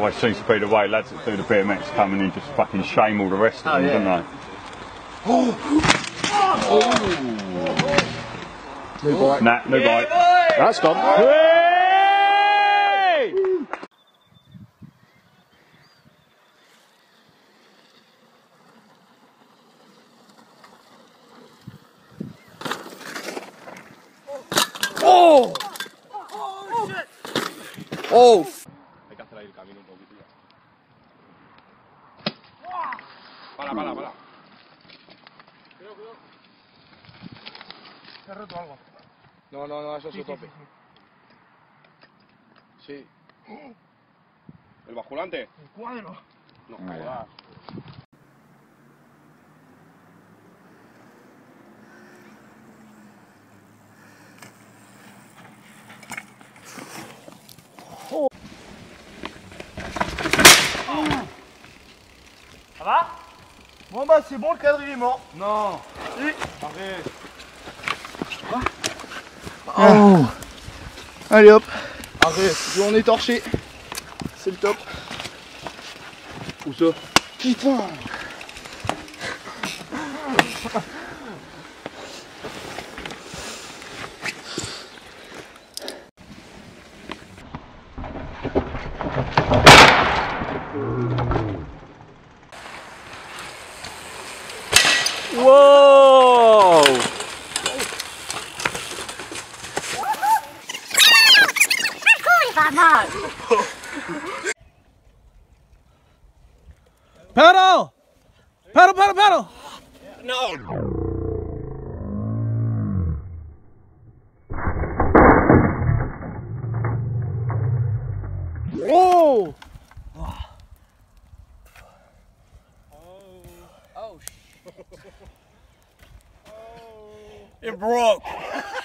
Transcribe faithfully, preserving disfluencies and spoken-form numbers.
always seems to be the way lads that do the B M X come in and just fucking shame all the rest of oh, them, yeah. don't they? Oh. Oh. New bike. Nah, new yeah, bike. Boy. That's gone. Hey! Oh! Oh shit! Oh! Hay que hacer ahí el camino un poquito. Para, para, para. Cuidado, cuidado. ¿Se ha roto algo? No, no, no, eso es su tope. Sí. ¿El basculante? El cuadro. No, jodas. Ça va? Bon bah c'est bon, le cadre il est mort. Non. Si. Arrête. Oh. Allez hop. Arrête, on est torché. C'est le top. Où ça? Putain. Wow! Pedal! Pedal, pedal, pedal! No! Oh! Oh, shit. It broke.